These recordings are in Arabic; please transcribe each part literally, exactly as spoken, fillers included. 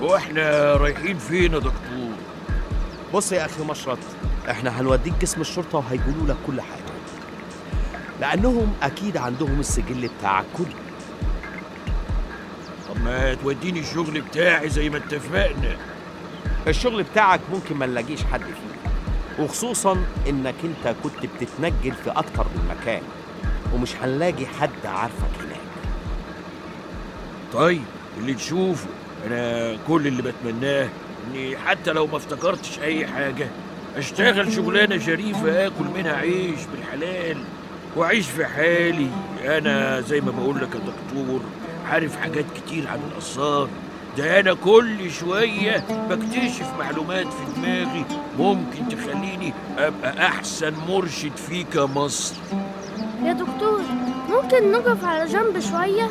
واحنا رايحين فين يا دكتور؟ بص يا اخي مشرط، احنا هنوديك قسم الشرطه وهيقولوا لك كل حاجه، لانهم اكيد عندهم السجل بتاعك كله. طب ما توديني الشغل بتاعي زي ما اتفقنا. الشغل بتاعك ممكن ما نلاقيش حد فيه، وخصوصا انك انت كنت بتتنجل في اكتر من مكان، ومش هنلاقي حد عارفك هناك. طيب اللي تشوفه، انا كل اللي بتمناه اني حتى لو ما افتكرتش اي حاجه اشتغل شغلانه شريفه اكل منها عيش بالحلال واعيش في حالي. انا زي ما بقول لك يا دكتور عارف حاجات كتير عن الاثار، ده انا كل شويه بكتشف معلومات في دماغي ممكن تخليني ابقى احسن مرشد فيك يا مصر. يا دكتور ممكن نقف على جنب شوية؟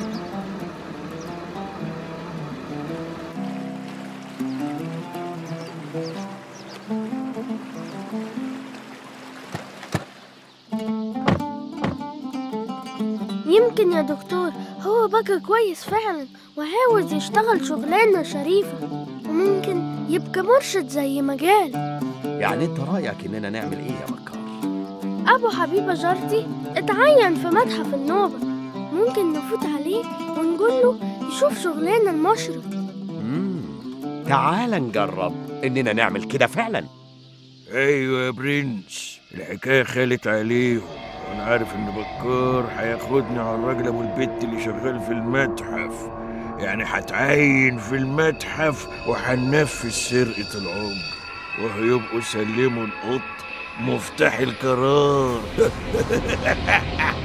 يمكن يا دكتور هو بقى كويس فعلا وعاوز يشتغل شغلانة شريفة، وممكن يبقى مرشد زي ما قال. يعني انت رايك اننا نعمل ايه يا بكار؟ أبو حبيبة جارتي اتعين في متحف النوبة، ممكن نفوت عليه ونقول له يشوف شغلانة المشرط. امم تعال نجرب اننا نعمل كده فعلا. ايوه يا برنس، الحكايه خالت عليهم، وانا عارف ان بكار هياخدني على الراجل ابو البت اللي شغال في المتحف، يعني هتعين في المتحف وهننفذ سرقه العمر، وهيبقوا سلموا القط مفتاح القرار.